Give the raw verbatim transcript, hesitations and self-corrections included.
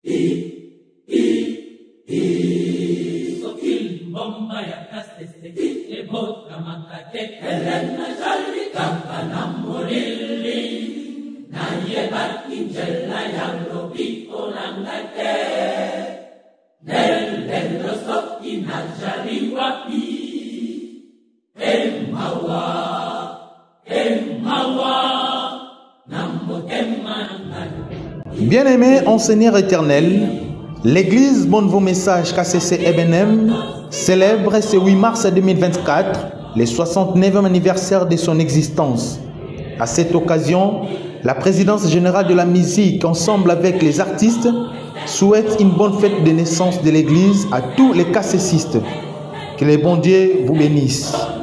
Bien-aimés en Seigneur éternel, l'église Bon Nouveau Message K C C Ebenem célèbre ce huit mars deux mille vingt-quatre le soixante-neuvième anniversaire de son existence. À cette occasion, la présidence générale de la musique, ensemble avec les artistes, souhaite une bonne fête de naissance de l'église à tous les cassessistes. Que le bon Dieu vous bénisse.